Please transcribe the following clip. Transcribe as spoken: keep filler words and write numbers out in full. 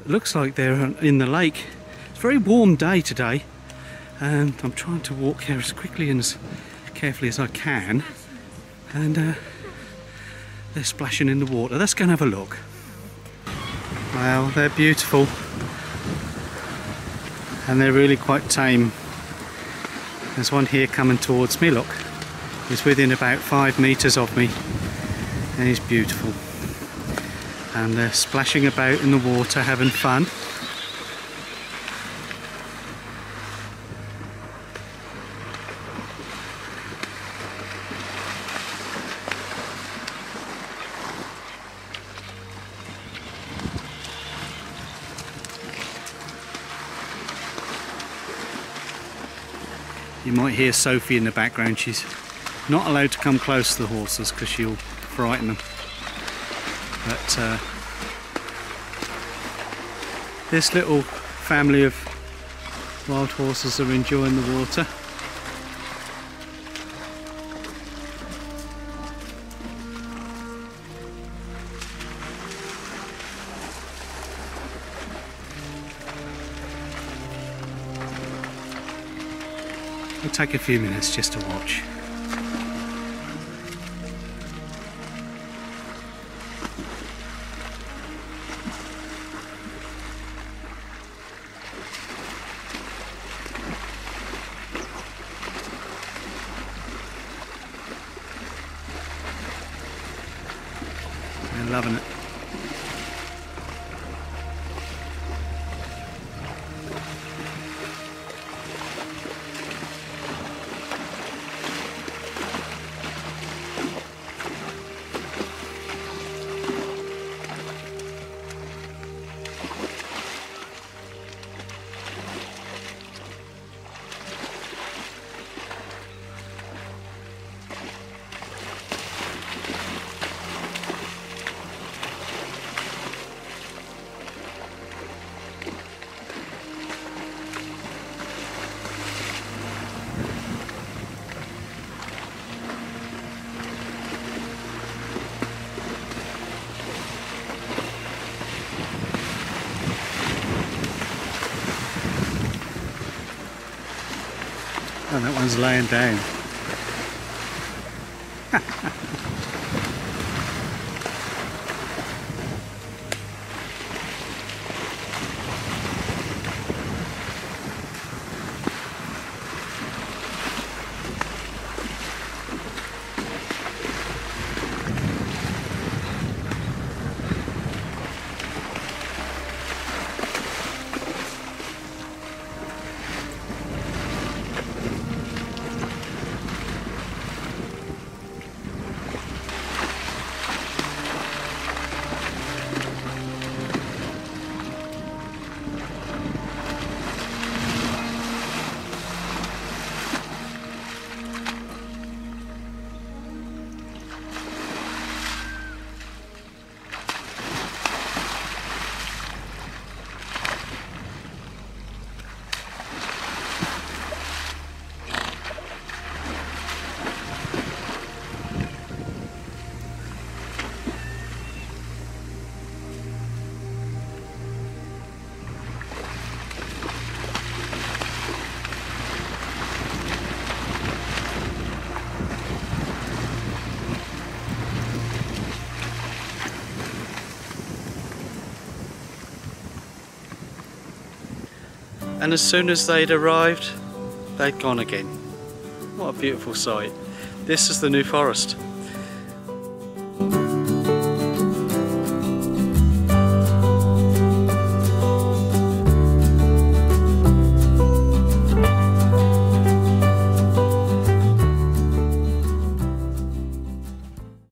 It looks like they're in the lake. It's a very warm day today, and I'm trying to walk here as quickly and as carefully as I can, and uh, they're splashing in the water. Let's go and have a look. Wow, they're beautiful, and they're really quite tame. There's one here coming towards me, look. He's within about five metres of me, and he's beautiful. And they're splashing about in the water, having fun. You might hear Sophie in the background. She's not allowed to come close to the horses because she'll frighten them. But uh, this little family of wild horses are enjoying the water. It'll take a few minutes just to watch. They're loving it. Oh, that one's laying down. And as soon as they'd arrived, they'd gone again. What a beautiful sight. This is the New Forest.